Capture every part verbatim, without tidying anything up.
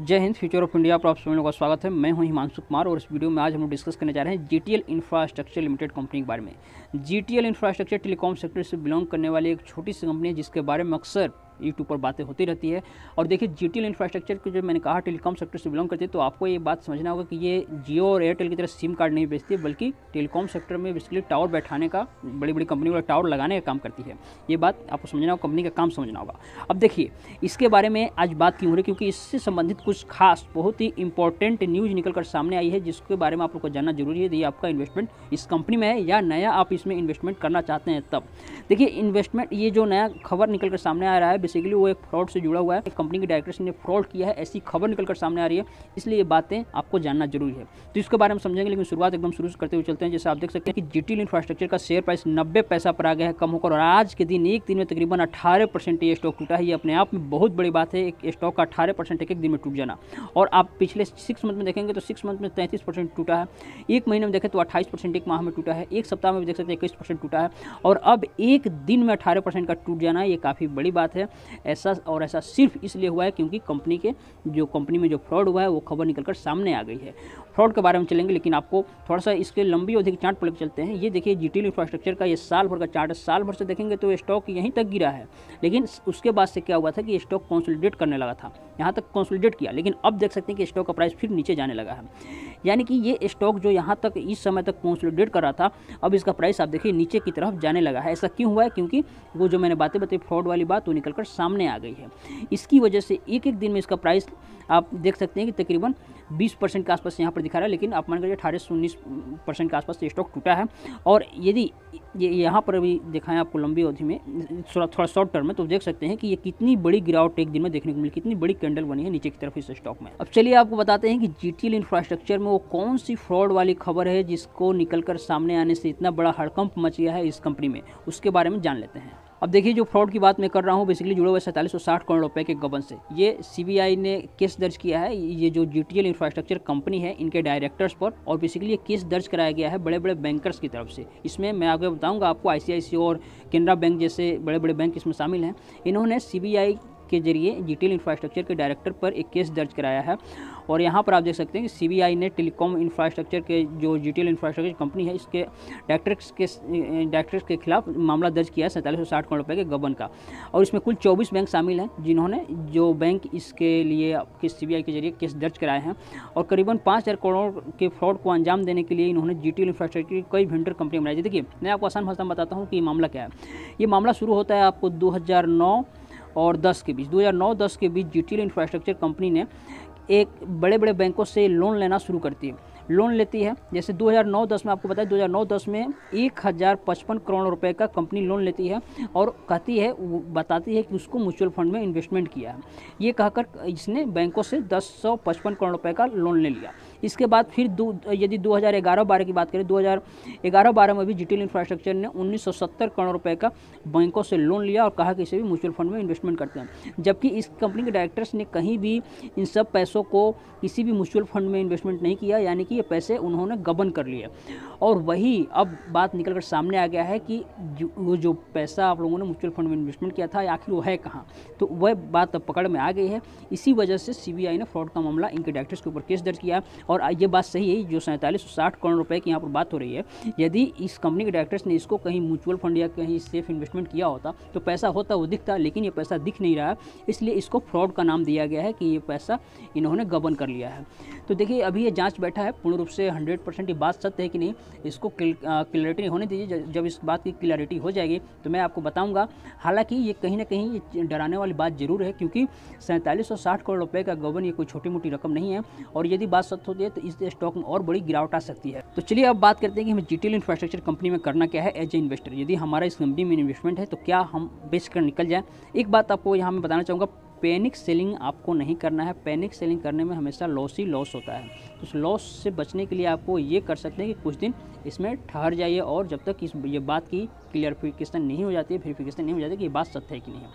जय Hind. Future of India पर आप सभी लोगों का स्वागत है। मैं हूं हिमांशु कुमार और इस वीडियो में आज हम लोग डिस्कस करने जा रहे हैं जीटीएल इंफ्रास्ट्रक्चर लिमिटेड कंपनी के बारे में। जीटीएल इंफ्रास्ट्रक्चर टेलीकॉम सेक्टर से बिलोंग करने वाली एक छोटी सी कंपनी है जिसके बारे में अक्सर यूट्यूब पर बातें होती रहती है। और देखिए, जीटीएल इंफ्रास्ट्रक्चर की जो मैंने कहा टेलीकॉम सेक्टर से बिलोंग करती है, तो आपको ये बात समझना होगा कि ये जियो और एयरटेल की तरह सिम कार्ड नहीं बेचती है, बल्कि टेलीकॉम सेक्टर में बेसिकली टावर बैठाने का, बड़ी बड़ी कंपनी वाला टावर लगाने का काम करती है। ये बात आपको समझना होगा, कंपनी का काम समझना होगा। अब देखिए, इसके बारे में आज बात क्यों हो रही है, क्योंकि इससे संबंधित कुछ खास बहुत ही इंपॉर्टेंट न्यूज़ निकल कर सामने आई है, जिसके बारे में आप लोग को जानना जरूरी है। ये आपका इन्वेस्टमेंट इस कंपनी में है या नया आप इसमें इन्वेस्टमेंट करना चाहते हैं तब। देखिए, इन्वेस्टमेंट ये जो नया खबर निकल कर सामने आ रहा है, बेसिकली वो एक फ्रॉड से जुड़ा हुआ है। कंपनी के डायरेक्टर्स ने फ्रॉड किया है, ऐसी खबर निकलकर सामने आ रही है, इसलिए ये बातें आपको जानना जरूरी है। तो इसके बारे में समझेंगे, लेकिन शुरुआत एकदम शुरू से करते हुए चलते हैं। जैसे आप देख सकते हैं कि जीटीएल इंफ्रास्ट्रक्चर का शेयर प्राइस नब्बे पैसा पर आ गया है कम होकर, और आज के दिन एक दिन में तकरीबन अठारह परसेंट ये स्टॉक टूटा है। ये अपने आप में बहुत बड़ी बात है, एक स्टॉक का अठारह परसेंट एक एक दिन में टूट जाना। और आप पिछले सिक्स मंथ में देखेंगे तो सिक्स मंथ में तैंतीस परसेंट टूटा है, एक महीने में देखें तो अट्ठाईस परसेंट एक माह में टूटा है, एक सप्ताह में भी देख सकते हैं इक्कीस परसेंट टूटा है, और अब एक दिन में अठारह परसेंट का टूट जाना, ये काफ़ी बड़ी बात है। ऐसा और ऐसा सिर्फ इसलिए हुआ है क्योंकि कंपनी के जो कंपनी में जो फ्रॉड हुआ है वो खबर निकलकर सामने आ गई है। फ्रॉड के बारे में चलेंगे, लेकिन आपको थोड़ा सा इसके लंबी अवधि के चार्ट पर लेकर चलते हैं। ये देखिए, जीटीएल इंफ्रास्ट्रक्चर का ये साल भर का चार्ट है। साल भर से देखेंगे तो स्टॉक यहीं तक गिरा है, लेकिन उसके बाद से क्या हुआ था कि स्टॉक कंसोलिडेट करने लगा था, यहाँ तक कंसोलिडेट किया, लेकिन अब देख सकते हैं कि स्टॉक का प्राइस फिर नीचे जाने लगा है। यानी कि ये स्टॉक जो यहाँ तक इस समय तक कंसोलिडेट कर रहा था, अब इसका प्राइस आप देखिए नीचे की तरफ जाने लगा है। ऐसा क्यों हुआ है? क्योंकि वो जो मैंने बातें बताई फ्रॉड वाली बात, वो निकलकर सामने आ गई है। इसकी वजह से एक एक दिन में इसका प्राइस आप देख सकते हैं कि तकरीबन बीस परसेंट के आसपास यहाँ पर दिखा रहा है, लेकिन आप मान लीजिए अठारह से उन्नीस परसेंट के आसपास ये स्टॉक टूटा है। और यदि ये यहाँ पर अभी दिखाएं आपको लंबी अवधि में, थोड़ा थोड़ा शॉर्ट टर्म में, तो देख सकते हैं कि ये कितनी बड़ी गिरावट एक दिन में देखने को मिली, कितनी बड़ी कैंडल बनी है नीचे की तरफ इस स्टॉक में। अब चलिए आपको बताते हैं कि जीटीएल इंफ्रास्ट्रक्चर में वो कौन सी फ्रॉड वाली खबर है जिसको निकलकर सामने आने से इतना बड़ा हड़कंप मच गया है इस कंपनी में, उसके बारे में जान लेते हैं। अब देखिए, जो फ्रॉड की बात मैं कर रहा हूँ बेसिकली जुड़े हुए सैंतालीस सौ साठ करोड़ रुपए के गबन से। ये सीबीआई ने केस दर्ज किया है, ये जो जीटीएल इंफ्रास्ट्रक्चर कंपनी है इनके डायरेक्टर्स पर, और बेसिकली ये केस दर्ज कराया गया है बड़े बड़े बैंकर्स की तरफ से। इसमें मैं आगे बताऊंगा आपको, आईसीआईसीआई और केनरा बैंक जैसे बड़े बड़े बैंक इसमें शामिल हैं। इन्होंने सीबीआई के जरिए जीटीएल इंफ्रास्ट्रक्चर के डायरेक्टर पर एक केस दर्ज कराया है। और यहाँ पर आप देख सकते हैं कि सीबीआई ने टेलीकॉम इंफ्रास्ट्रक्चर के जो जीटीएल इंफ्रास्ट्रक्चर कंपनी है इसके डायरेक्टर्स के डायरेक्टर्स के खिलाफ मामला दर्ज किया है सैंतालीस सौ साठ करोड़ रुपए के गबन का। और इसमें कुल चौबीस बैंक शामिल हैं जिन्होंने जो बैंक इसके लिए सीबीआई के जरिए केस दर्ज कराए हैं। और करीबन पाँच हज़ार करोड़ के फ्रॉड को अंजाम देने के लिए इन्होंने जीटीएल इंफ्रास्ट्रक्चर की कई वेंडर कंपनी बनाई थी। देखिए, मैं आपको आसान भाषा में बताता हूँ कि ये मामला क्या है। ये मामला शुरू होता है आपको दो हज़ार नौ और दस के बीच, दो हज़ार नौ दस के बीच जीटीएल इंफ्रास्ट्रक्चर कंपनी ने एक बड़े बड़े बैंकों से लोन लेना शुरू करती है लोन लेती है। जैसे दो हज़ार नौ दस में आपको पता है, दो हज़ार नौ दस में एक हज़ार पचपन करोड़ रुपए का कंपनी लोन लेती है और कहती है, बताती है कि उसको म्यूचुअल फंड में इन्वेस्टमेंट किया है। ये कहकर इसने बैंकों से दस सौ पचपन करोड़ रुपए का लोन ले लिया। इसके बाद फिर दो यदि दो हज़ार ग्यारह बारह की बात करें, दो हज़ार ग्यारह बारह में भी जीटीएल इंफ्रास्ट्रक्चर ने उन्नीस सौ सत्तर करोड़ रुपए का बैंकों से लोन लिया और कहा कि इसे भी म्यूचुअल फंड में इन्वेस्टमेंट करते हैं। जबकि इस कंपनी के डायरेक्टर्स ने कहीं भी इन सब पैसों को किसी भी म्यूचुअल फंड में इन्वेस्टमेंट नहीं किया, यानी कि ये पैसे उन्होंने गबन कर लिए। और वही अब बात निकल कर सामने आ गया है कि वो जो पैसा आप लोगों ने म्यूचुअल फंड में इन्वेस्टमेंट किया था आखिर वो है कहाँ। तो वह बात अब पकड़ में आ गई है। इसी वजह से सीबीआई ने फ्रॉड का मामला इनके डायरेक्टर्स के ऊपर केस दर्ज किया। और ये बात सही है, जो सैंतालीस सौ साठ करोड़ रुपए की यहाँ पर बात हो रही है, यदि इस कंपनी के डायरेक्टर्स ने इसको कहीं म्यूचुअल फंड या कहीं सेफ इन्वेस्टमेंट किया होता तो पैसा होता, वो दिखता, लेकिन ये पैसा दिख नहीं रहा है, इसलिए इसको फ्रॉड का नाम दिया गया है कि ये पैसा इन्होंने गबन कर लिया है। तो देखिए, अभी ये जांच बैठा है, पूर्ण रूप से हंड्रेड परसेंट ये बात सत्य है कि नहीं, इसको क्लैरिटी होने दीजिए। जब इस बात की क्लैरिटी हो जाएगी तो मैं आपको बताऊंगा। हालांकि ये कहीं ना कहीं ये डराने वाली बात जरूर है, क्योंकि सैंतालीस सौ साठ करोड़ रुपए का गबन ये कोई छोटी मोटी रकम नहीं है, और यदि बात सत्य होती है तो इस स्टॉक में और बड़ी गिरावट आ सकती है। तो चलिए अब बात करते हैं कि हमें जीटीएल इंफ्रास्ट्रक्चर कंपनी में करना क्या है एज ए इन्वेस्टर। यदि हमारा इस कंपनी में इन्वेस्टमेंट है तो क्या हम बेच कर निकल जाए। एक बात आपको यहाँ मैं बताना चाहूँगा, पैनिक सेलिंग आपको नहीं करना है। पैनिक सेलिंग करने में हमेशा लॉस ही लॉस होता है। तो उस लॉस से बचने के लिए आपको ये कर सकते हैं कि कुछ दिन इसमें ठहर जाइए, और जब तक इस ये बात की क्लियरिफिकेशन नहीं हो जाती है, वेरिफिकेशन नहीं हो जाती कि ये बात सत्य है कि नहीं है।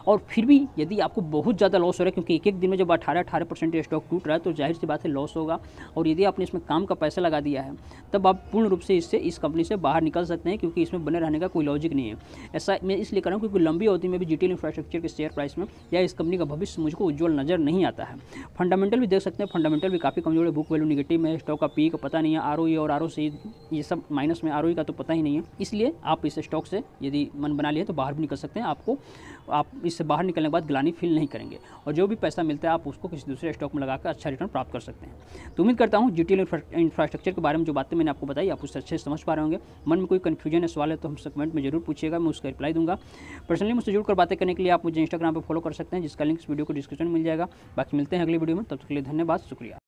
और फिर भी यदि आपको बहुत ज़्यादा लॉस हो रहा है, क्योंकि एक एक दिन में जब अठारह अठारह परसेंट स्टॉक टूट रहा है तो जाहिर सी बात है लॉस होगा, और यदि आपने इसमें काम का पैसा लगा दिया है तब आप पूर्ण रूप से इससे इस कंपनी से बाहर निकल सकते हैं, क्योंकि इसमें बने रहने का कोई लॉजिक नहीं है। ऐसा मैं इसलिए कर रहा हूँ क्योंकि लंबी अवधि में भी जीटीएल इंफ्रास्ट्रक्चर के शेयर प्राइस में या इस कंपनी का भविष्य मुझको उज्जवल नजर नहीं आता है। फंडामेंटल भी देख सकते हैं, फंडामेंटल भी काफ़ी कमजोर है, बुक वैल्यू निगेटिव है, स्टॉक का पी का पता नहीं है, आरओई और आरओसी ये सब माइनस में, आरओई का तो पता ही नहीं है। इसलिए आप इस स्टॉक से यदि मन बना लिया तो बाहर भी निकल सकते हैं। आपको आप इससे बाहर निकलने के बाद ग्लानि फील नहीं करेंगे, और जो भी पैसा मिलता है आप उसको किसी दूसरे स्टॉक में लगाकर अच्छा रिटर्न प्राप्त कर सकते हैं। तो उम्मीद करता हूँ जीटीएल इंफ्रास्ट्रक्चर के बारे में जो बातें मैंने आपको बताई आप उससे अच्छे से समझ पा रहे होंगे। मन में कोई कन्फ्यूजन है, सवाल है तो हमसे कमेंट में जरूर पूछिएगा, मैं उसका रिप्लाई दूंगा। पर्सनली मुझसे जुड़कर बातें करने के लिए आप मुझे इंस्टाग्राम पर फॉलो कर सकते हैं, जिसका लिंक इस वीडियो को डिस्क्रिप्शन में मिल जाएगा। बाकी मिलते हैं अगली वीडियो में, तब तक के लिए धन्यवाद, शुक्रिया।